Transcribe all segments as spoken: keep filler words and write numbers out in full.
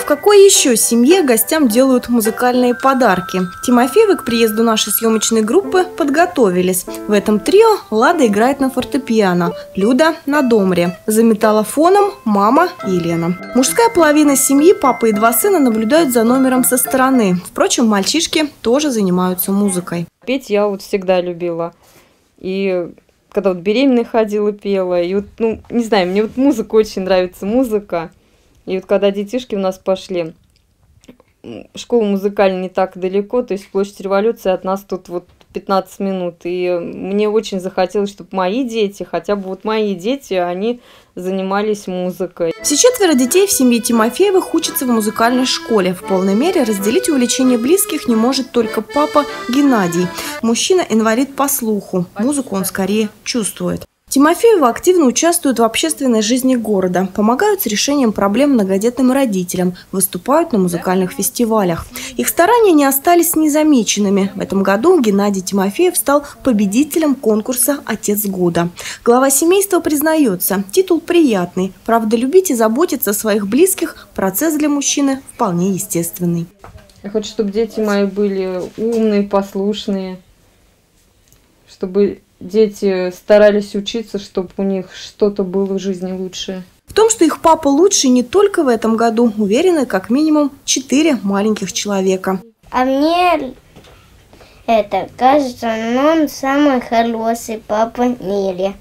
в какой еще семье гостям делают музыкальные подарки? Тимофеевы к приезду нашей съемочной группы подготовились. В этом трио Лада играет на фортепиано, Люда на домре. За металлофоном мама Елена. Мужская половина семьи, папа и два сына, наблюдают за номером со стороны. Впрочем, мальчишки тоже занимаются музыкой. Петь я вот всегда любила. И когда вот беременной ходила, пела. И вот, ну, не знаю, мне вот музыка очень нравится, музыка. И вот когда детишки у нас пошли, школа музыкальная не так далеко, то есть площадь Революции от нас тут вот пятнадцать минут. И мне очень захотелось, чтобы мои дети, хотя бы вот мои дети, они занимались музыкой. Все четверо детей в семье Тимофеевых учатся в музыкальной школе. В полной мере разделить увлечение близких не может только папа Геннадий. Мужчина-инвалид по слуху. Музыку он скорее чувствует. Тимофеевы активно участвуют в общественной жизни города, помогают с решением проблем многодетным родителям, выступают на музыкальных фестивалях. Их старания не остались незамеченными. В этом году Геннадий Тимофеев стал победителем конкурса «Отец года». Глава семейства признается, титул приятный. Правда, любить и заботиться о своих близких – процесс для мужчины вполне естественный. Я хочу, чтобы дети мои были умные, послушные, чтобы дети старались учиться, чтобы у них что-то было в жизни лучшее. В том, что их папа лучший не только в этом году, уверены как минимум четыре маленьких человека. А мне это кажется, он самый хороший папа в мире.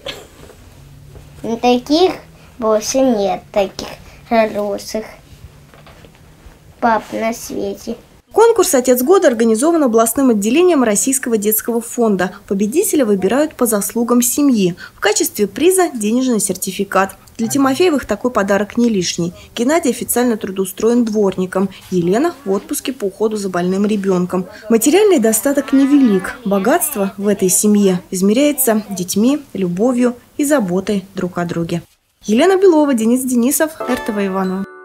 Таких больше нет, таких хороших пап на свете. Конкурс «Отец года» организован областным отделением Российского детского фонда. Победителя выбирают по заслугам семьи. В качестве приза – денежный сертификат. Для Тимофеевых такой подарок не лишний. Геннадий официально трудоустроен дворником. Елена в отпуске по уходу за больным ребенком. Материальный достаток невелик. Богатство в этой семье измеряется детьми, любовью и заботой друг о друге. Елена Белова, Денис Денисов, эр тэ вэ Иваново.